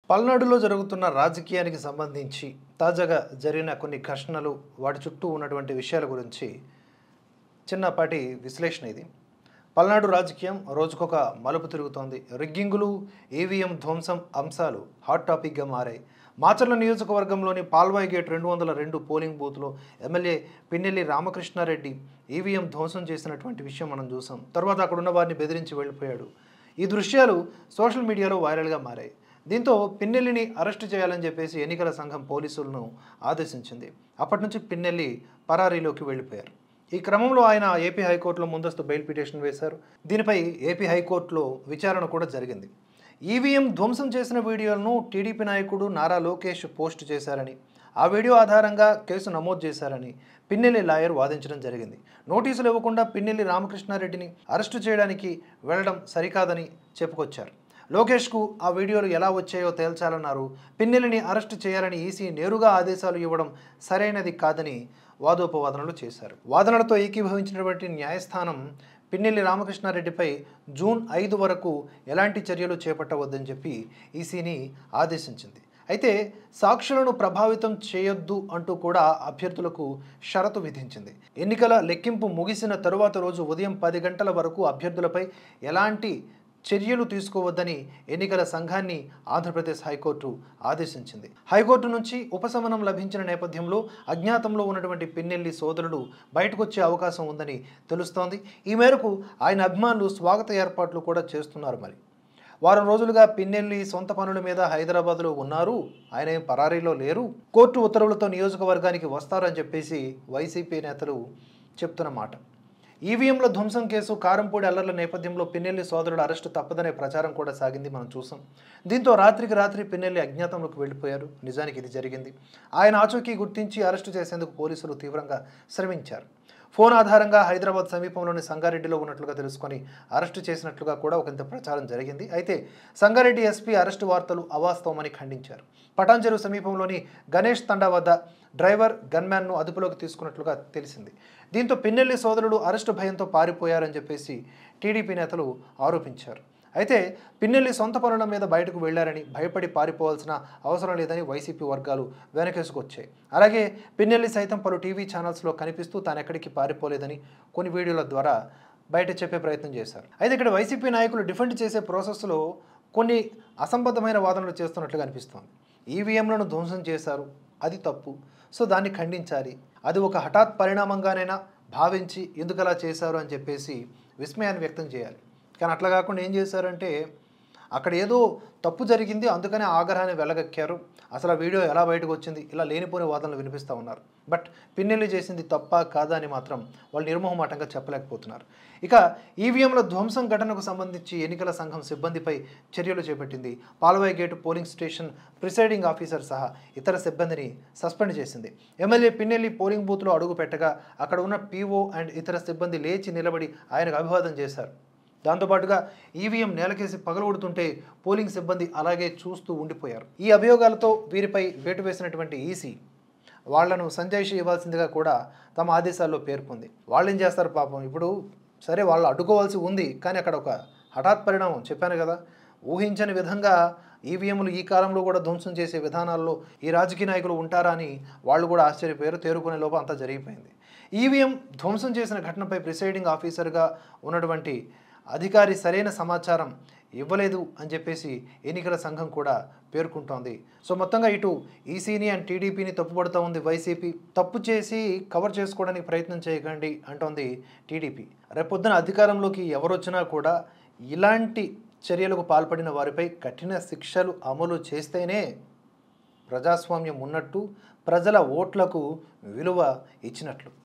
పల్నాడులో జరుగుతున్న రాజకీయానికి సంబంధించి తాజాగా జరిగిన కొన్ని ఘర్షణలు వాటి చుట్టూ ఉన్నటువంటి విషయాల గురించి చిన్నపాటి విశ్లేషణ ఇది. పల్నాడు రాజకీయం రోజుకొక మలుపు తిరుగుతోంది. రిగ్గింగులు, ఈవీఎం ధ్వంసం అంశాలు హాట్ టాపిక్గా మారాయి. మాచర్ల నియోజకవర్గంలోని పాల్వాయి గేట్ 202 పోలింగ్ బూత్లో ఎమ్మెల్యే పిన్నెల్లి రామకృష్ణారెడ్డి ఈవీఎం ధ్వంసం చేసినటువంటి విషయం మనం చూసాం. తర్వాత అక్కడున్న వారిని బెదిరించి వెళ్ళిపోయాడు. ఈ దృశ్యాలు సోషల్ మీడియాలో వైరల్గా మారాయి. దీంతో పిన్నెల్లిని అరెస్టు చేయాలని చెప్పేసి ఎన్నికల సంఘం పోలీసులను ఆదేశించింది. అప్పటి నుంచి పిన్నెల్లి పరారీలోకి వెళ్ళిపోయారు. ఈ క్రమంలో ఆయన ఏపీ హైకోర్టులో ముందస్తు బెయిల్ పిటిషన్ వేశారు. దీనిపై ఏపీ హైకోర్టులో విచారణ కూడా జరిగింది. ఈవీఎం ధ్వంసం చేసిన వీడియోలను టీడీపీ నాయకుడు నారా లోకేష్ పోస్ట్ చేశారని, ఆ వీడియో ఆధారంగా కేసు నమోదు చేశారని పిన్నెల్లి లాయర్ వాదించడం జరిగింది. నోటీసులు ఇవ్వకుండా పిన్నెల్లి రామకృష్ణారెడ్డిని అరెస్టు చేయడానికి వెళ్లడం సరికాదని చెప్పుకొచ్చారు. లోకేష్కు ఆ వీడియోలు ఎలా వచ్చాయో తేల్చాలన్నారు. పిన్నెల్లిని అరెస్టు చేయాలని ఈసీ నేరుగా ఆదేశాలు ఇవ్వడం సరైనది కాదని వాదోపవాదనలు చేశారు. వాదనలతో ఏకీభవించినటువంటి న్యాయస్థానం పిన్నెల్లి రామకృష్ణారెడ్డిపై జూన్ 5 వరకు ఎలాంటి చర్యలు చేపట్టవద్దని చెప్పి ఈసీని ఆదేశించింది. అయితే సాక్షులను ప్రభావితం చేయొద్దు అంటూ కూడా అభ్యర్థులకు షరతు విధించింది. ఎన్నికల లెక్కింపు ముగిసిన తరువాత రోజు ఉదయం 10 గంటల వరకు అభ్యర్థులపై ఎలాంటి చర్యలు తీసుకోవద్దని ఎన్నికల సంఘాన్ని ఆంధ్రప్రదేశ్ హైకోర్టు ఆదేశించింది. హైకోర్టు నుంచి ఉపశమనం లభించిన నేపథ్యంలో అజ్ఞాతంలో ఉన్నటువంటి పిన్నెల్లి సోదరుడు బయటకు వచ్చే అవకాశం ఉందని తెలుస్తోంది. ఈ మేరకు ఆయన అభిమానులు స్వాగత ఏర్పాట్లు కూడా చేస్తున్నారు. మరి వారం రోజులుగా పిన్నెల్లి సొంత పనుల మీద హైదరాబాద్లో ఉన్నారు, ఆయన ఏం పరారీలో లేరు, కోర్టు ఉత్తర్వులతో నియోజకవర్గానికి వస్తారని చెప్పేసి వైసీపీ నేతలు చెప్తున్న మాట. ఈవీఎంల ధ్వంసం కేసు కారంపూడి అల్లర్ల నేపథ్యంలో పిన్నెల్లి సోదరుడు అరెస్టు తప్పదనే ప్రచారం కూడా సాగింది, మనం చూసాం. దీంతో రాత్రికి రాత్రి పిన్నెల్లి అజ్ఞాతంలోకి వెళ్ళిపోయారు. నిజానికి ఇది జరిగింది. ఆయన ఆచూకీ గుర్తించి అరెస్టు చేసేందుకు పోలీసులు తీవ్రంగా శ్రమించారు. ఫోన్ ఆధారంగా హైదరాబాద్ సమీపంలోని సంగారెడ్డిలో ఉన్నట్లుగా తెలుసుకొని అరెస్టు చేసినట్లుగా కూడా ఒకంత ప్రచారం జరిగింది. అయితే సంగారెడ్డి ఎస్పీ అరెస్టు వార్తలు అవాస్తవమని ఖండించారు. పటాన్చెరు సమీపంలోని గణేష్ తండా వద్ద డ్రైవర్ గన్మ్యాన్ను అదుపులోకి తీసుకున్నట్లుగా తెలిసింది. దీంతో పిన్నెల్లి సోదరుడు అరెస్టు భయంతో పారిపోయారని చెప్పేసి టీడీపీ నేతలు ఆరోపించారు. అయితే పిన్నెల్లి సొంత పనుల మీద బయటకు వెళ్లారని, భయపడి పారిపోవాల్సిన అవసరం లేదని వైసీపీ వర్గాలు వెనకేసుకొచ్చాయి. అలాగే పిన్నెల్లి సైతం పలు టీవీ ఛానల్స్లో కనిపిస్తూ తాను ఎక్కడికి పారిపోలేదని కొన్ని వీడియోల ద్వారా బయట చెప్పే ప్రయత్నం చేశారు. అయితే ఇక్కడ వైసీపీ నాయకులు డిఫెండ్ చేసే ప్రాసెస్లో కొన్ని అసంబద్ధమైన వాదనలు చేస్తున్నట్లుగా అనిపిస్తోంది. ఈవీఎంలను ధ్వంసం చేశారు, అది తప్పు, సో దాన్ని ఖండించాలి, అది ఒక హఠాత్ పరిణామంగానైనా భావించి ఎందుకు అలా చేశారు అని చెప్పేసి విస్మయాన్ని వ్యక్తం చేయాలి. కానీ అట్లా కాకుండా ఏం చేశారంటే అక్కడ ఏదో తప్పు జరిగింది, అందుకనే ఆగ్రహాన్ని వెళ్ళగక్కారు, అసలు ఆ వీడియో ఎలా బయటకు వచ్చింది, ఇలా లేనిపోని వాదనలు వినిపిస్తూ ఉన్నారు. బట్ పిన్నెల్లి చేసింది తప్ప కాదా అని మాత్రం వాళ్ళు నిర్మోహమాటంగా చెప్పలేకపోతున్నారు. ఇక ఈవీఎంల ధ్వంసం ఘటనకు సంబంధించి ఎన్నికల సంఘం సిబ్బందిపై చర్యలు చేపట్టింది. Palvai gate polling station presiding officer సహా ఇతర సిబ్బందిని సస్పెండ్ చేసింది. ఎమ్మెల్యే పిన్నెల్లి పోలింగ్ బూత్లో అడుగు పెట్టగా అక్కడ ఉన్న పీఓ అండ్ ఇతర సిబ్బంది లేచి నిలబడి ఆయనకు అభివాదం చేశారు. దాంతోపాటుగా ఈవీఎం నేలకేసి పగలగొడుతుంటే పోలింగ్ సిబ్బంది అలాగే చూస్తూ ఉండిపోయారు. ఈ అభియోగాలతో వీరిపై వేటు వేసినటువంటి ఈసీ వాళ్లను సంజాయిషి ఇవ్వాల్సిందిగా కూడా తమ ఆదేశాల్లో పేర్కొంది. వాళ్ళు ఏం చేస్తారు పాపం, ఇప్పుడు సరే వాళ్ళు అడ్డుకోవాల్సి ఉంది, కానీ అక్కడ ఒక హఠాత్ పరిణామం చెప్పాను కదా, ఊహించని విధంగా ఈవీఎంలు ఈ కాలంలో కూడా ధ్వంసం చేసే విధానాల్లో ఈ రాజకీయ నాయకులు ఉంటారా అని వాళ్ళు కూడా ఆశ్చర్యపోయారు. తేరుకునే లోపు అంతా జరిగిపోయింది. ఈవీఎం ధ్వంసం చేసిన ఘటనపై ప్రిసైడింగ్ ఆఫీసర్గా ఉన్నటువంటి అధికారి సరైన సమాచారం ఇవ్వలేదు అని చెప్పేసి ఎన్నికల సంఘం కూడా పేర్కొంటోంది. సో మొత్తంగా ఇటు ఈసీని అండ్ టీడీపీని తప్పుపడుతూ ఉంది వైసీపీ. తప్పు చేసి కవర్ చేసుకోవడానికి ప్రయత్నం చేయకండి అంటోంది టీడీపీ. రేపొద్దున అధికారంలోకి ఎవరొచ్చినా కూడా ఇలాంటి చర్యలకు పాల్పడిన వారిపై కఠిన శిక్షలు అమలు చేస్తేనే ప్రజాస్వామ్యం ఉన్నట్టు, ప్రజల ఓట్లకు విలువ ఇచ్చినట్లు.